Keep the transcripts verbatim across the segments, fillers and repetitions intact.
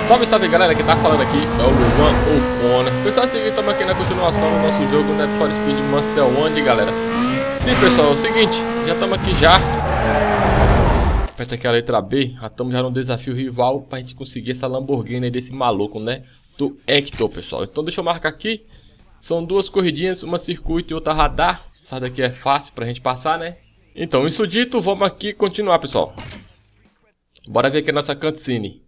Salve, salve galera, quem tá falando aqui é o Luan O'Connor. Pessoal, é o seguinte, estamos aqui na continuação do nosso jogo Need for Speed Most Wanted, galera. Sim, pessoal, é o seguinte, já estamos aqui já. Aperta aqui a letra B, já estamos já no desafio rival pra gente conseguir essa Lamborghini aí desse maluco, né? Do Hector, pessoal. Então deixa eu marcar aqui. São duas corridinhas, uma circuito e outra radar. Essa daqui é fácil pra gente passar, né? Então, isso dito, vamos aqui continuar, pessoal. Bora ver aqui a nossa cutscene.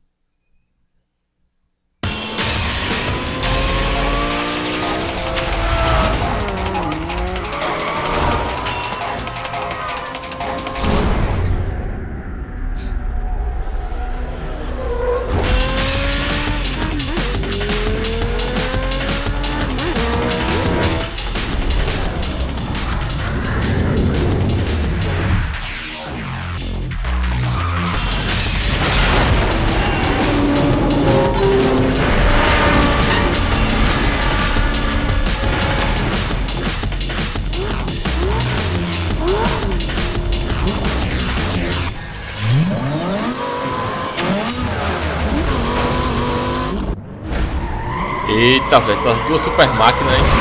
Eita, velho, essas duas super máquinas, hein?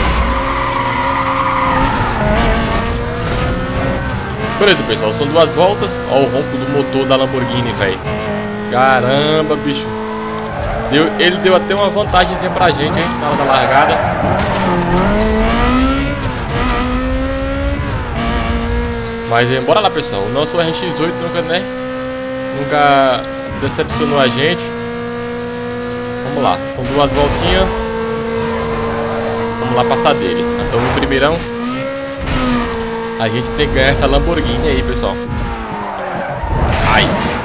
Beleza, pessoal, são duas voltas. Olha o ronco do motor da Lamborghini, velho. Caramba, bicho. Deu, ele deu até uma vantagemzinha pra gente, hein? Na hora da largada. Mas hein, bora lá, pessoal. O nosso R X oito nunca, né? Nunca decepcionou a gente. Vamos lá, são duas voltinhas. Vamos lá passar dele. Então no primeirão a gente tem que ganhar essa Lamborghini aí, pessoal. Ai.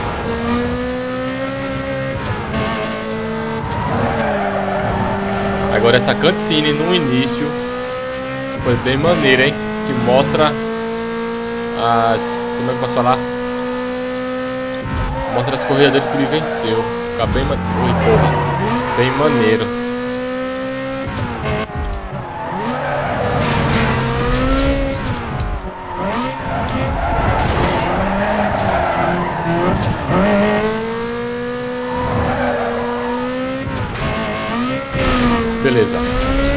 Agora essa cutscene no início foi bem maneira, hein? Que mostra as... como é que eu posso falar? Mostra as corridas dele que ele venceu. Fica bem, ma... Ui, porra. Bem maneiro. Beleza.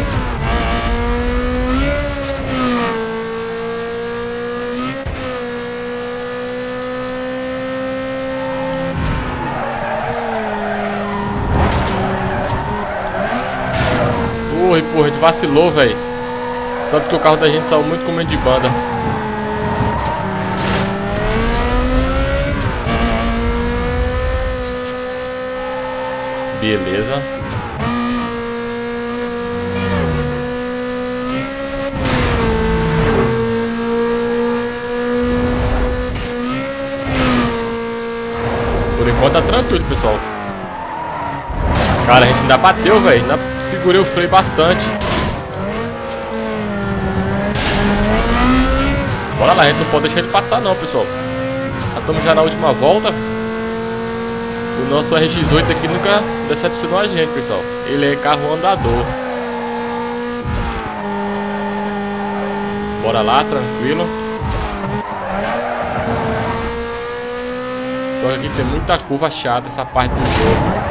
Porra, porra, a gente vacilou, velho. Só porque o carro da gente saiu muito com medo de banda. Beleza. Por enquanto tá tranquilo, pessoal. Cara, a gente ainda bateu, velho. Segurei o freio bastante. Bora lá, a gente não pode deixar ele passar não, pessoal. Já estamos já na última volta. O nosso R X oito aqui nunca decepcionou a gente, pessoal. Ele é carro andador. Bora lá, tranquilo. Só que aqui tem muita curva chata essa parte do jogo.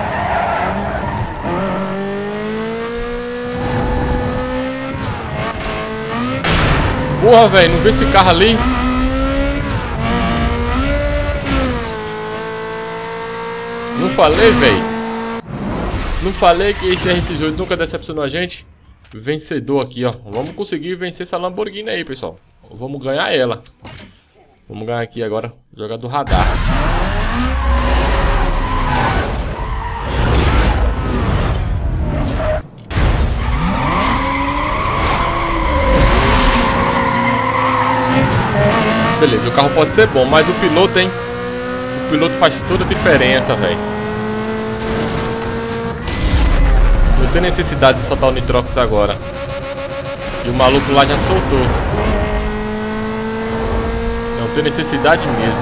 Porra, velho, não vê esse carro ali? Não falei, velho? Não falei que esse R X oito nunca decepcionou a gente? Vencedor aqui, ó. Vamos conseguir vencer essa Lamborghini aí, pessoal. Vamos ganhar ela. Vamos ganhar aqui agora. Jogar do radar. Beleza, o carro pode ser bom, mas o piloto, hein? O piloto faz toda a diferença, velho. Não tem necessidade de soltar o Nitrox agora. E o maluco lá já soltou. Não tem necessidade mesmo.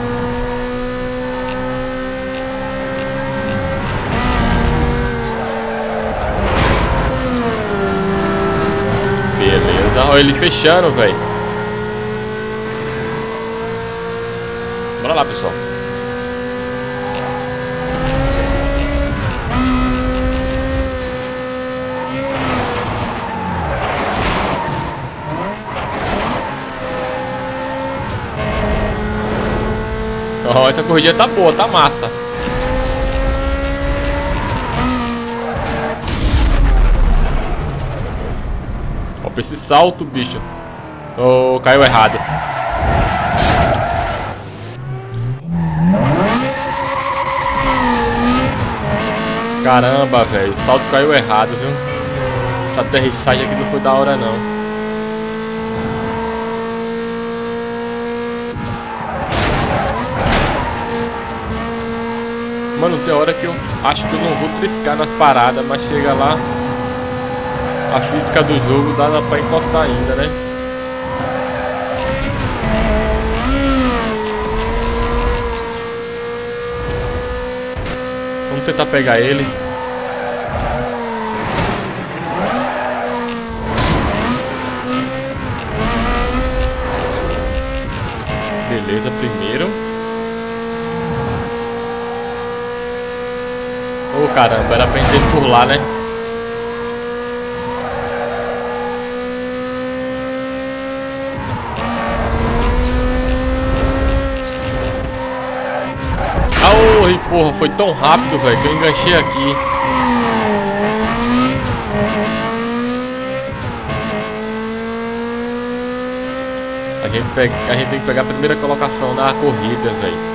Beleza, olha ele fechando, velho. Bora lá, pessoal. Ó, essa corridinha tá boa, tá massa. Ó, pra esse salto, bicho. Oh, caiu errado. Caramba, velho. O salto caiu errado, viu? Essa aterrissagem aqui não foi da hora, não. Mano, tem hora que eu acho que eu não vou triscar nas paradas, mas chega lá, a física do jogo dá pra encostar ainda, né? Vamos tentar pegar ele. Beleza, primeiro. Ô oh, caramba, era pra gente ir por lá, né? Ah, oh, porra, foi tão rápido, velho, que eu enganchei aqui. A gente, pega, a gente tem que pegar a primeira colocação na corrida, velho.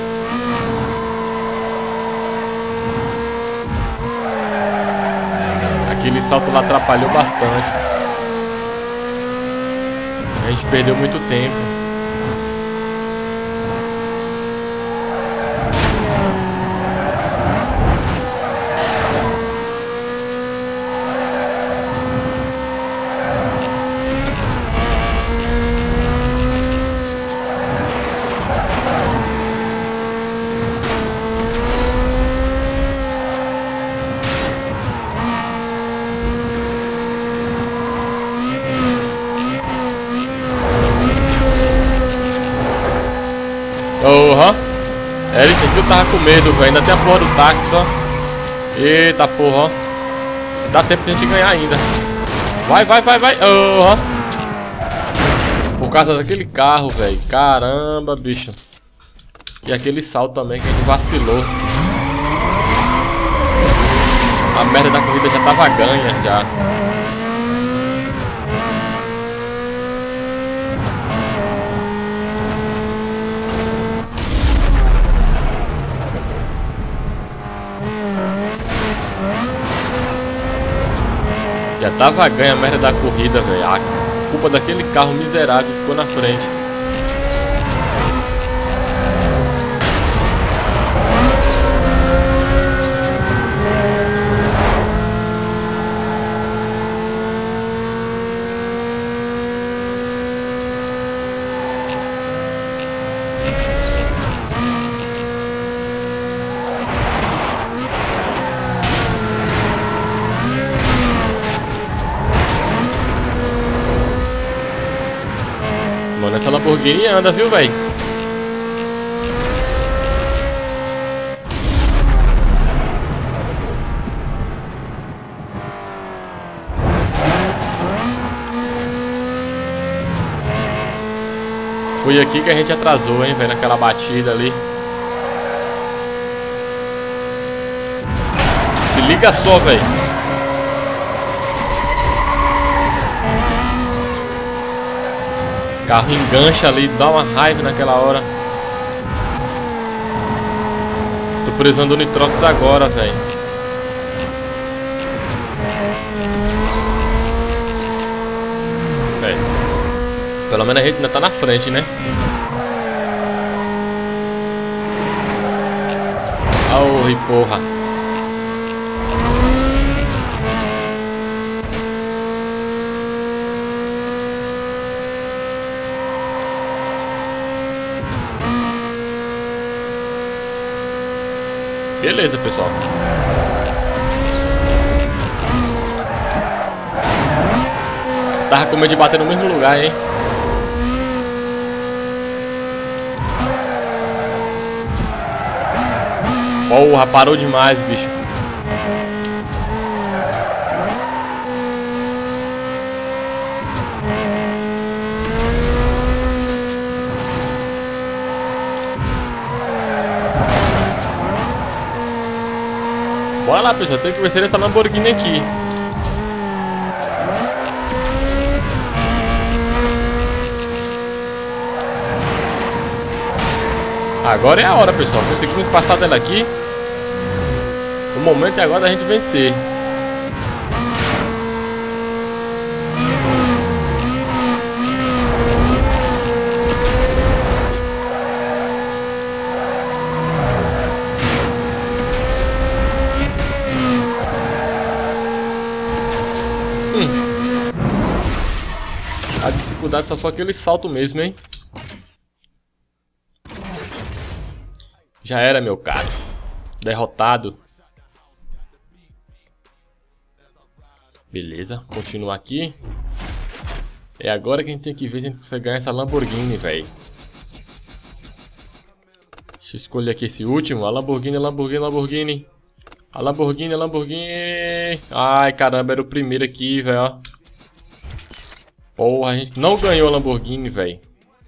Aquele salto lá atrapalhou bastante. A gente perdeu muito tempo. Porra, era isso aqui, eu tava com medo, velho. Ainda tem a porra do táxi, ó. Eita porra, ó. Dá tempo de a gente ganhar ainda. Vai, vai, vai, vai. Porra. Por causa daquele carro, velho. Caramba, bicho. E aquele salto também que a gente vacilou. A merda da corrida já tava ganha, já. Já tava ganha a merda da corrida, velho. A culpa daquele carro miserável ficou na frente. Mano, essa Lamborghini anda, viu, velho? Foi aqui que a gente atrasou, hein, velho, naquela batida ali. Se liga só, velho. Carro engancha ali, dá uma raiva naquela hora. Tô precisando do Nitrox agora, velho. Pelo menos a gente ainda tá na frente, né? Ai, porra. Beleza, pessoal. Tava com medo de bater no mesmo lugar, hein? Porra, parou demais, bicho. Bora lá, pessoal. Tem que vencer essa Lamborghini aqui. Agora é a hora, pessoal. Conseguimos passar dela aqui. O momento é agora da gente vencer. Hum. A dificuldade só foi aquele salto mesmo, hein? Já era, meu caro. Derrotado. Beleza, continua aqui. É agora que a gente tem que ver se a gente consegue ganhar essa Lamborghini, velho. Deixa eu escolher aqui esse último. A Lamborghini, a Lamborghini, a Lamborghini. A Lamborghini, a Lamborghini. Ai, caramba, era o primeiro aqui, velho. Porra, a gente não ganhou a Lamborghini, velho.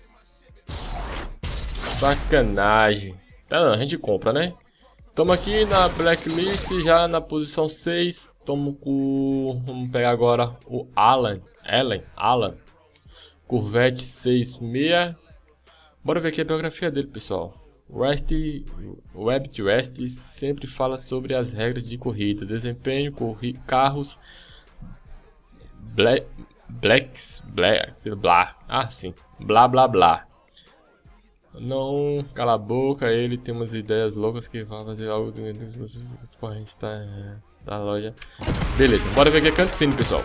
Sacanagem. Tá, não, a gente compra, né? Estamos aqui na blacklist, já na posição seis. Tamo com... Vamos pegar agora o Alan. Alan. Alan. Corvette sessenta e seis. Bora ver aqui a biografia dele, pessoal. West, Web to West sempre fala sobre as regras de corrida, desempenho, corri carros, black, blacks, black, blá, ah sim, blá blá blá. Não, cala a boca, ele tem umas ideias loucas que vai fazer algo de corrente tá, da loja. Beleza, bora ver aqui a cutscene, pessoal.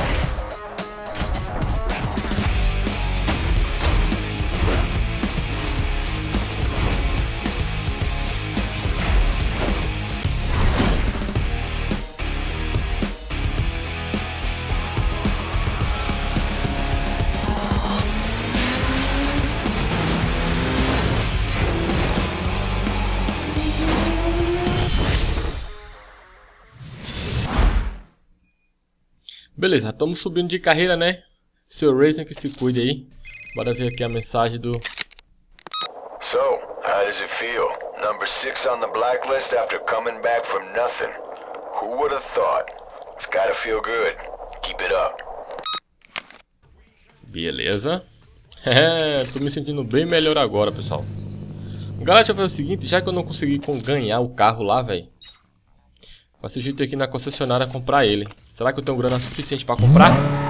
Beleza, estamos subindo de carreira, né? Seu Racing que se cuide aí. Bora ver aqui a mensagem do... So, how does it feel? Number six on the blacklist after coming back from nothing. Who would have thought? It's gotta feel good. Keep it up. Beleza. É, tô me sentindo bem melhor agora, pessoal. Galera, deixa eu fazer o seguinte, já que eu não consegui ganhar o carro lá, velho. Vai ser jeito aqui na concessionária comprar ele. Será que eu tenho grana suficiente para comprar?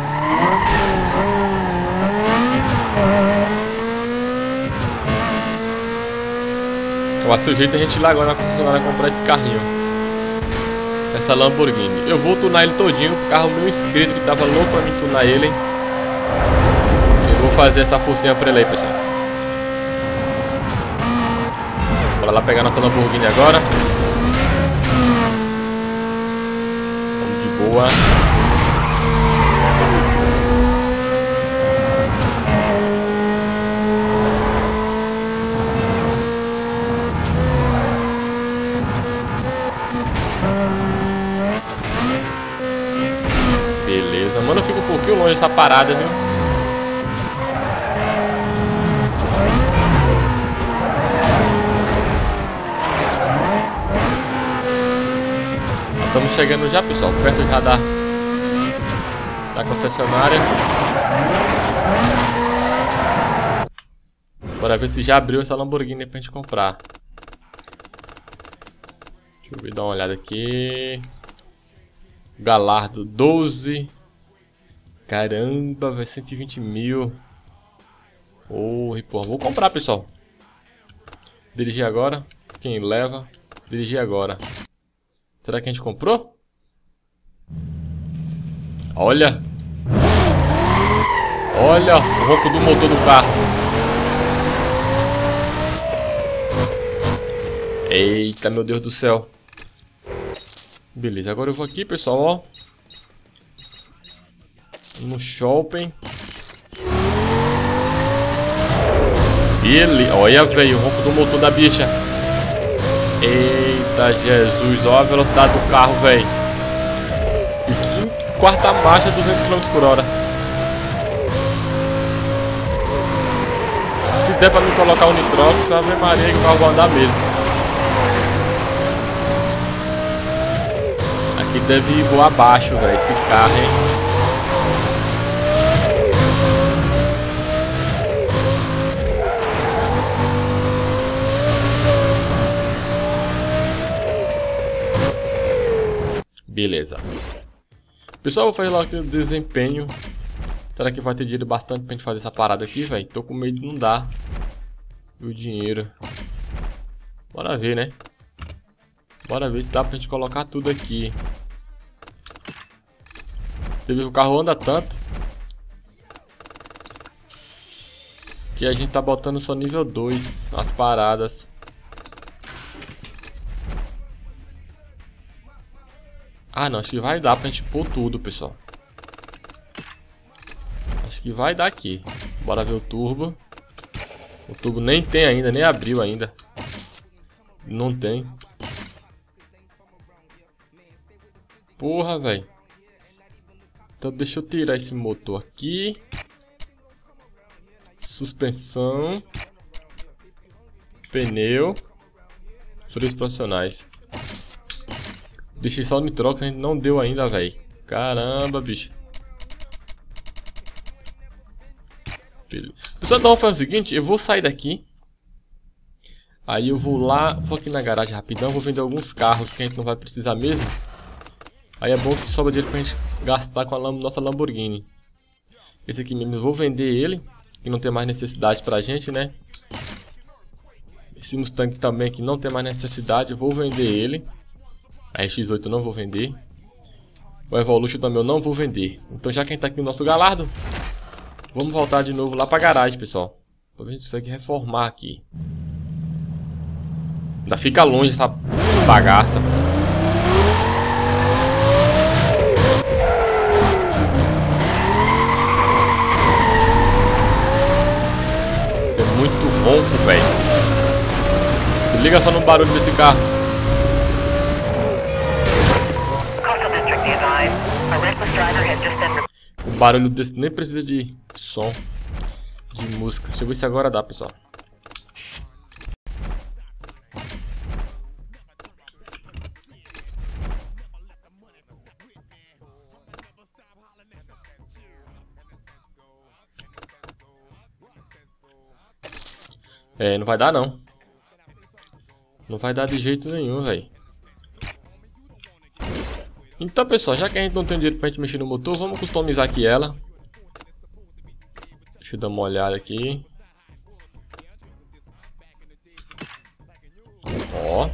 Vai ser o jeito a gente ir lá agora na concessionária comprar esse carrinho. Essa Lamborghini. Eu vou tunar ele todinho. O carro meu inscrito que tava louco pra mim tunar ele. Eu vou fazer essa forcinha pra ele aí, pessoal. Bora lá pegar nossa Lamborghini agora. Boa. Beleza, mano, eu fico um pouquinho longe dessa parada, viu? Estamos chegando já, pessoal, perto já da, da concessionária. Bora ver se já abriu essa Lamborghini pra gente comprar. Deixa eu ver, dar uma olhada aqui. Galardo doze. Caramba, vai cento e vinte mil. Oh, porra, vou comprar, pessoal. Dirigir agora. Quem leva? Dirigir agora. Será que a gente comprou? Olha! Olha o ronco do motor do carro. Eita, meu Deus do céu. Beleza, agora eu vou aqui, pessoal, ó. No shopping. Ele, olha, velho, o ronco do motor da bicha. Eita Jesus, olha a velocidade do carro, velho. E quarta marcha, duzentos quilômetros por hora. Se der pra me colocar o Nitrox, Ave Maria, que o carro vai andar mesmo. aqui deve voar abaixo, velho, esse carro, hein? Beleza. Pessoal, vou fazer lá aqui o desempenho. Será que vai ter dinheiro bastante pra gente fazer essa parada aqui, velho? Tô com medo de não dar o dinheiro. Bora ver, né? Bora ver se dá pra gente colocar tudo aqui. Você viu que o carro anda tanto que a gente tá botando só nível dois as paradas. Ah, não, acho que vai dar pra gente pôr tudo, pessoal. Acho que vai dar aqui. Bora ver o turbo. O turbo nem tem ainda, nem abriu ainda. Não tem. Porra, velho. Então deixa eu tirar esse motor aqui. Suspensão. Pneu. Freios profissionais. Deixei só o nitrox, a gente não deu ainda, velho. Caramba, bicho. Beleza. Pessoal, então vamos fazer o seguinte, eu vou sair daqui. Aí eu vou lá, vou aqui na garagem rapidão, vou vender alguns carros que a gente não vai precisar mesmo. Aí é bom que sobra dinheiro pra gente gastar com a lam nossa Lamborghini. Esse aqui mesmo, eu vou vender ele, que não tem mais necessidade pra gente, né? Esse Mustang também que não tem mais necessidade, eu vou vender ele. A R X oito eu não vou vender. O Evolution também eu não vou vender. Então já que a gente tá aqui no nosso galardo, vamos voltar de novo lá pra garagem, pessoal. Pra ver se a gente consegue reformar aqui. Ainda fica longe essa bagaça. É muito ronco, velho. Se liga só no barulho desse carro. O barulho desse nem precisa de som, de música. Deixa eu ver se agora dá, pessoal. É, não vai dar não. Não vai dar de jeito nenhum, velho. Então, pessoal, já que a gente não tem dinheiro pra gente mexer no motor, vamos customizar aqui ela. Deixa eu dar uma olhada aqui. Ó.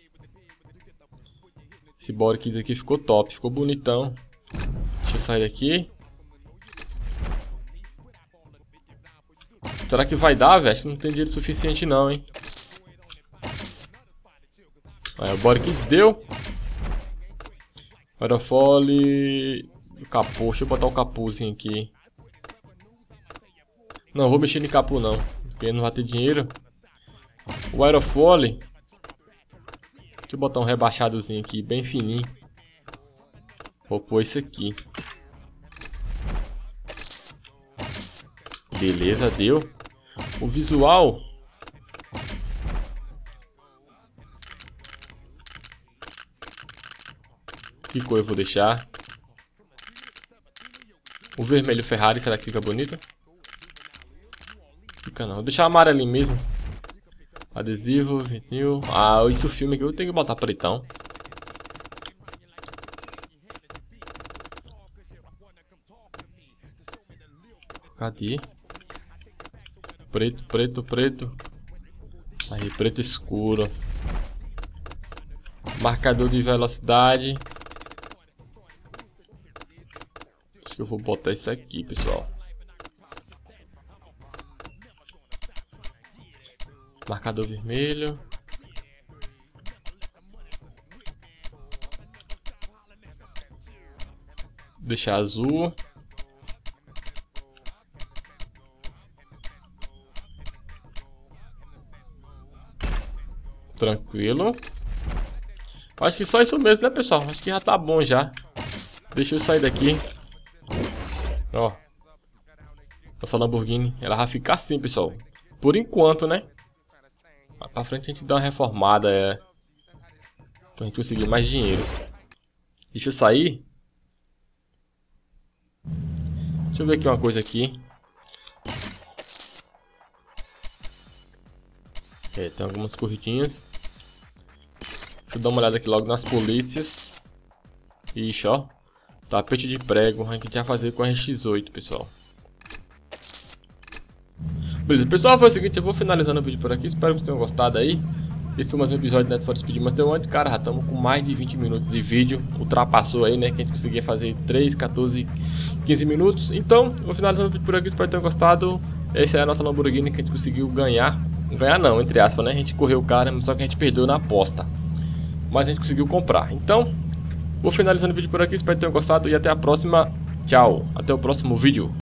Esse body kit aqui ficou top, ficou bonitão. Deixa eu sair daqui. Será que vai dar, velho? Acho que não tem dinheiro suficiente não, hein. Aí, o body kit deu. Aerofólio. Capô. Deixa eu botar o capôzinho aqui. Não, vou mexer em capô não. Porque não vai ter dinheiro. O aerofólio. Deixa eu botar um rebaixadozinho aqui, bem fininho. Vou pôr isso aqui. Beleza, deu. O visual. Que cor eu vou deixar? O vermelho Ferrari, será que fica bonito? Fica não. Vou deixar amarelinho mesmo. Adesivo, vinil. Ah, isso filme aqui eu tenho que botar pretão. Cadê? Preto, preto, preto. Aí, preto escuro. Marcador de velocidade. Acho que eu vou botar isso aqui, pessoal. Marcador vermelho. Deixar azul. Tranquilo. Acho que só isso mesmo, né, pessoal? Acho que já tá bom já. Deixa eu sair daqui. Ó. Nossa Lamborghini, ela vai ficar assim, pessoal. Por enquanto, né? Lá pra frente a gente dá uma reformada, é. Pra gente conseguir mais dinheiro. Deixa eu sair. Deixa eu ver aqui uma coisa aqui. É, tem algumas corridinhas. Deixa eu dar uma olhada aqui logo nas polícias. Ixi, ó. Tapete de prego. A gente vai fazer com a R X oito, pessoal. Beleza, pessoal, foi o seguinte. Eu vou finalizando o vídeo por aqui. Espero que vocês tenham gostado aí. Esse foi mais um episódio de Need for Speed Most Wanted. Cara, já estamos com mais de vinte minutos de vídeo. Ultrapassou aí, né? Que a gente conseguia fazer três, quatorze, quinze minutos. Então, vou finalizando o vídeo por aqui. Espero que tenham gostado. Essa é a nossa Lamborghini que a gente conseguiu ganhar. Ganhar não, entre aspas, né? A gente correu o cara, só que a gente perdeu na aposta. Mas a gente conseguiu comprar. Então, vou finalizando o vídeo por aqui. Espero que tenham gostado. E até a próxima. Tchau. Até o próximo vídeo.